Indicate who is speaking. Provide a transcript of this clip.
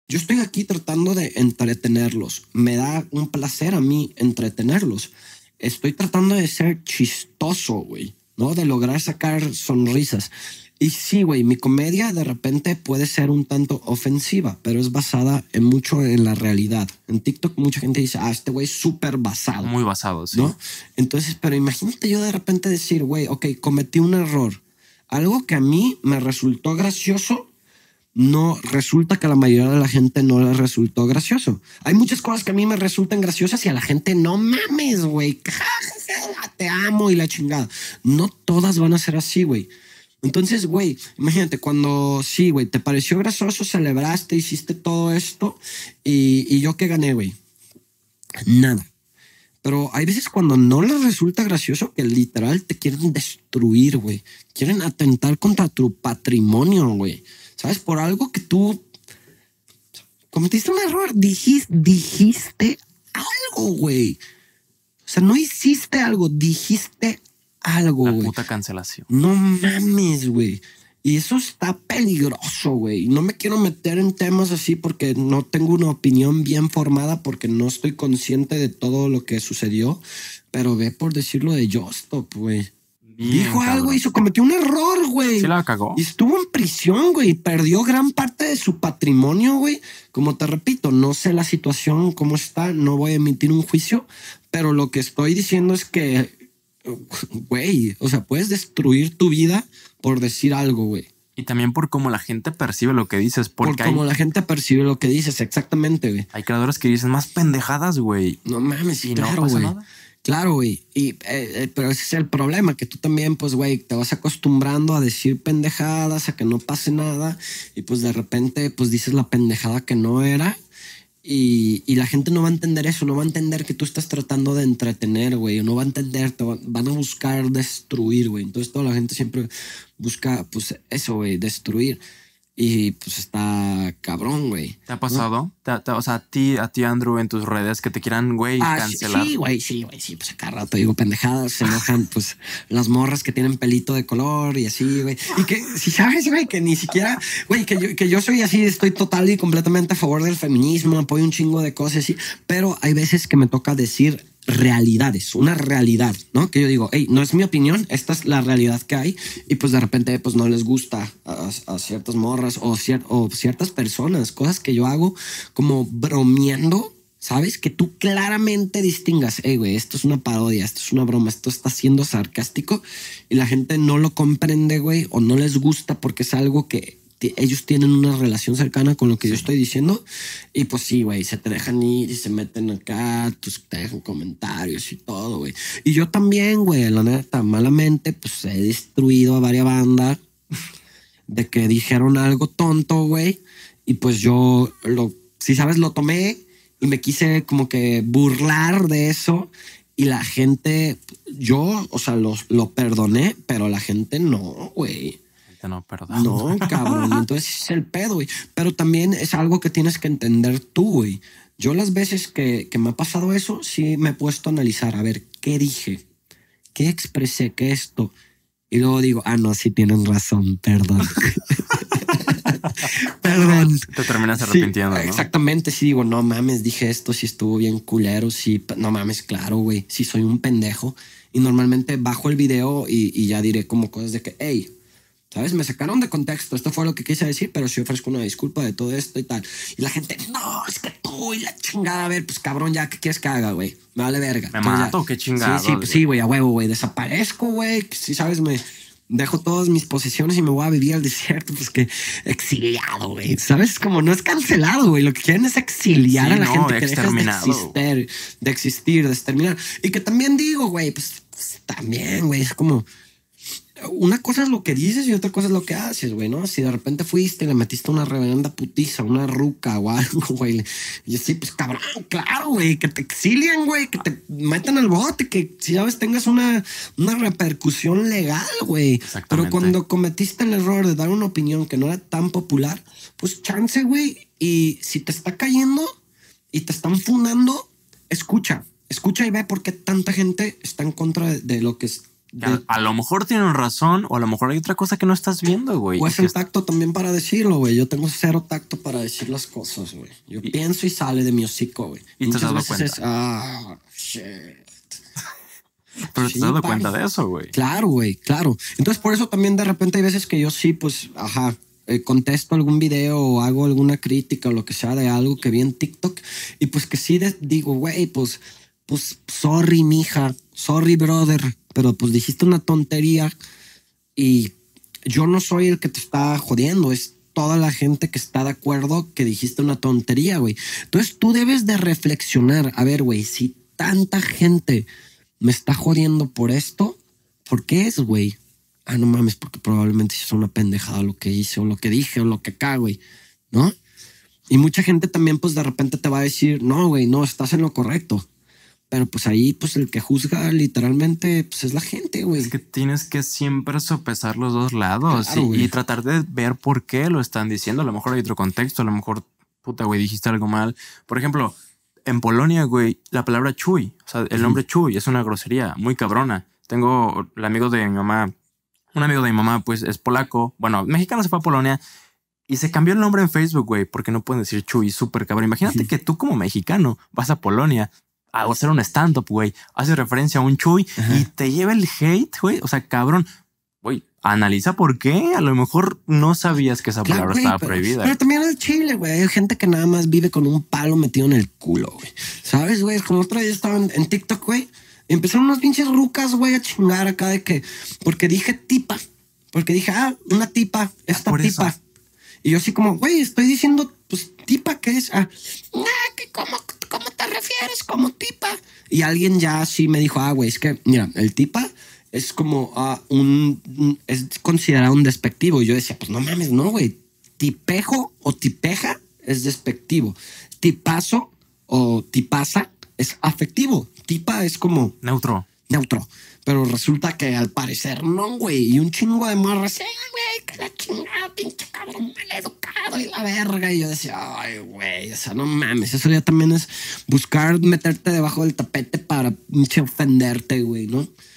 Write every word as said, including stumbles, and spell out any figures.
Speaker 1: Yo estoy aquí tratando de entretenerlos. Me da un placer a mí entretenerlos. Estoy tratando de ser chistoso, güey, ¿no? De lograr sacar sonrisas. Y sí, güey, mi comedia de repente puede ser un tanto ofensiva, pero es basada en mucho en la realidad. En TikTok mucha gente dice, ah, este güey es súper basado.
Speaker 2: Muy basado, sí.
Speaker 1: ¿No? Entonces, pero imagínate yo de repente decir, güey, ok, cometí un error. Algo que a mí me resultó gracioso, no resulta que a la mayoría de la gente no le resultó gracioso. Hay muchas cosas que a mí me resultan graciosas y a la gente no mames, güey. Te amo y la chingada. No todas van a ser así, güey. Entonces, güey, imagínate cuando sí, güey, te pareció gracioso, celebraste, hiciste todo esto y, y yo qué gané, güey. Nada. Pero hay veces cuando no les resulta gracioso que literal te quieren destruir, güey. Quieren atentar contra tu patrimonio, güey. ¿Sabes? Por algo que tú cometiste un error. Dijiste, dijiste algo, güey. O sea, no hiciste algo, dijiste algo, güey.
Speaker 2: La puta cancelación.
Speaker 1: No mames, güey. Y eso está peligroso, güey. No me quiero meter en temas así porque no tengo una opinión bien formada, porque no estoy consciente de todo lo que sucedió. Pero ve por decirlo de Justop, güey. Dijo
Speaker 2: cabrón.
Speaker 1: algo y se cometió un error, güey.
Speaker 2: Sí la cagó.
Speaker 1: Y estuvo en prisión, güey. Perdió gran parte de su patrimonio, güey. Como te repito, no sé la situación, cómo está. No voy a emitir un juicio. Pero lo que estoy diciendo es que, güey, o sea, puedes destruir tu vida por decir algo, güey.
Speaker 2: Y también por cómo la gente percibe lo que dices. Porque
Speaker 1: Por cómo
Speaker 2: hay,
Speaker 1: la gente percibe lo que dices, exactamente, güey.
Speaker 2: hay creadores que dicen más pendejadas, güey.
Speaker 1: No mames,
Speaker 2: Y
Speaker 1: claro,
Speaker 2: no pasa
Speaker 1: güey.
Speaker 2: nada.
Speaker 1: Claro, güey. Y, eh, eh, pero ese es el problema, que tú también, pues, güey, te vas acostumbrando a decir pendejadas, a que no pase nada. Y pues de repente, pues dices la pendejada que no era. Y, y la gente no va a entender eso, no va a entender que tú estás tratando de entretener, güey. No va a entender, te va- van a buscar destruir, güey. Entonces toda la gente siempre busca, pues, eso, güey, destruir. Y pues está cabrón, güey.
Speaker 2: ¿Te ha pasado? ¿Te- te- o sea, a ti, a ti, Andrew, en tus redes que te quieran, güey,
Speaker 1: Ah,
Speaker 2: cancelar.
Speaker 1: sí, güey, sí, güey, sí, pues acá rato digo pendejadas, se enojan, pues las morras que tienen pelito de color y así, güey. Y que, si sabes, güey, que ni siquiera, güey, que yo, que yo soy así, estoy total y completamente a favor del feminismo, apoyo un chingo de cosas así, pero hay veces que me toca decir realidades, una realidad, ¿no? Que yo digo, hey, no es mi opinión, esta es la realidad que hay y pues de repente pues no les gusta a, a ciertas morras o, cier o ciertas personas, cosas que yo hago como bromeando, ¿sabes? Que tú claramente distingas, hey, güey, esto es una parodia, esto es una broma, esto está siendo sarcástico y la gente no lo comprende, güey, o no les gusta porque es algo que ellos tienen una relación cercana con lo que sí. yo estoy diciendo y pues sí, güey, se te dejan ir y se meten acá, pues te dejan comentarios y todo, güey. Y yo también, güey, la neta, malamente, pues he destruido a varias bandas de que dijeron algo tonto, güey, y pues yo, lo, si sabes, lo tomé y me quise como que burlar de eso y la gente, yo, o sea, lo, lo perdoné, pero la gente no, güey.
Speaker 2: No, perdón.
Speaker 1: No, cabrón. Entonces es el pedo, güey. Pero también es algo que tienes que entender tú, güey. Yo las veces que, que me ha pasado eso, sí me he puesto a analizar, a ver, ¿qué dije? ¿Qué expresé? ¿Qué esto? Y luego digo, ah, no, sí tienen razón, perdón. Perdón.
Speaker 2: Te terminas arrepintiendo,
Speaker 1: sí,
Speaker 2: ¿no?
Speaker 1: Exactamente, sí digo, no mames, dije esto, sí estuvo bien culero, sí, no mames, claro, güey, sí soy un pendejo. Y normalmente bajo el video y, y ya diré como cosas de que, hey, ¿sabes? Me sacaron de contexto. Esto fue lo que quise decir, pero sí ofrezco una disculpa de todo esto y tal. Y la gente, no, es que tú y la chingada. A ver, pues cabrón, ya, ¿qué quieres que haga, güey? Me vale verga.
Speaker 2: Me
Speaker 1: Entonces,
Speaker 2: mato,
Speaker 1: ya.
Speaker 2: qué chingada.
Speaker 1: Sí, sí, pues, sí, güey, a huevo, güey. Desaparezco, güey. Sí, ¿sabes? Me dejo todas mis posesiones y me voy a vivir al desierto, pues que exiliado, güey. ¿Sabes? Como no es cancelado, güey. Lo que quieren es exiliar
Speaker 2: sí,
Speaker 1: a la
Speaker 2: no,
Speaker 1: gente que dejas de
Speaker 2: exterminado.
Speaker 1: existir, de existir, de exterminar. Y que también digo, güey, pues, pues también, güey, es como... Una cosa es lo que dices y otra cosa es lo que haces, güey, ¿no? Si de repente fuiste y le metiste una reverenda putiza, una ruca o algo, güey. Y así, pues cabrón, claro, güey, que te exilien, güey, que te metan al bote, que si sabes tengas una, una repercusión legal, güey. Pero cuando cometiste el error de dar una opinión que no era tan popular, pues chance, güey. Y si te está cayendo y te están fundando, escucha, escucha y ve por qué tanta gente está en contra de, de lo que es. de-
Speaker 2: A, a lo mejor tienen razón o a lo mejor hay otra cosa que no estás viendo, güey.
Speaker 1: o
Speaker 2: y
Speaker 1: es
Speaker 2: que
Speaker 1: el
Speaker 2: es-
Speaker 1: tacto también para decirlo, güey. Yo tengo cero tacto para decir las cosas, güey. Yo
Speaker 2: Y-
Speaker 1: pienso y sale de mi hocico, güey.
Speaker 2: Y te has
Speaker 1: Muchas
Speaker 2: dado
Speaker 1: veces
Speaker 2: cuenta.
Speaker 1: es, ah, shit.
Speaker 2: Pero
Speaker 1: Sí,
Speaker 2: te has dado
Speaker 1: papi.
Speaker 2: cuenta de eso, güey.
Speaker 1: Claro, güey, claro. Entonces, por eso también de repente hay veces que yo sí, pues, ajá, eh, contesto algún video o hago alguna crítica o lo que sea de algo que vi en TikTok y pues que sí de- digo, güey, pues, pues, sorry, mija, sorry, brother, pero pues dijiste una tontería y yo no soy el que te está jodiendo, es toda la gente que está de acuerdo que dijiste una tontería, güey. Entonces tú debes de reflexionar, a ver, güey, si tanta gente me está jodiendo por esto, ¿por qué es, güey? Ah, no mames, porque probablemente es una pendejada lo que hice o lo que dije o lo que acá, güey, ¿no? Y mucha gente también, pues de repente te va a decir, no, güey, no, estás en lo correcto. Pero pues ahí, pues el que juzga literalmente, pues es la gente, güey.
Speaker 2: Es que tienes que siempre sopesar los dos lados
Speaker 1: Claro,
Speaker 2: y,
Speaker 1: güey.
Speaker 2: y tratar de ver por qué lo están diciendo. A lo mejor hay otro contexto, a lo mejor, puta, güey, dijiste algo mal. Por ejemplo, en Polonia, güey, la palabra chuy, o sea, el nombre chuy es una grosería muy cabrona. Tengo el amigo de mi mamá, un amigo de mi mamá, pues es polaco. Bueno, mexicano, se fue a Polonia y se cambió el nombre en Facebook, güey, porque no pueden decir chuy, súper cabrón. Imagínate que tú como mexicano vas a Polonia a hacer un stand-up, güey, hace referencia a un chuy y te lleva el hate, güey. O sea, cabrón, güey, analiza por qué. A lo mejor no sabías que esa
Speaker 1: Claro,
Speaker 2: palabra
Speaker 1: güey,
Speaker 2: estaba
Speaker 1: pero,
Speaker 2: prohibida.
Speaker 1: Pero también el chile, güey. Hay gente que nada más vive con un palo metido en el culo, güey. ¿Sabes, güey? Como otra vez estaba en, en TikTok, güey. Y empezaron unas pinches rucas, güey, a chingar acá de que... Porque dije tipa. Porque dije, ah, una tipa, esta
Speaker 2: por eso.
Speaker 1: tipa. Y yo así como, güey, estoy diciendo, pues, tipa, ¿qué es? Ah, nah, que cómo, ¿cómo te refieres como tipa? Y alguien ya así me dijo, ah, güey, es que, mira, el tipa es como ah, un, un- es considerado un despectivo. Y yo decía, pues no mames, no, güey. Tipejo o tipeja es despectivo. Tipazo o tipaza es afectivo. Tipa es como
Speaker 2: Neutro.
Speaker 1: neutro. Pero resulta que al parecer no, güey. Y un chingo de morras, eh, güey, que la chingada, pinche cabrón mal educado y la verga. Y yo decía, ay, güey, o sea, no mames. Eso ya también es buscar meterte debajo del tapete para pinche ofenderte, güey, ¿no?